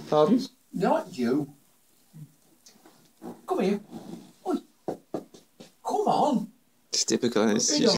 Pardon? Not you. Come here. Oi. Come on. It's typical. It's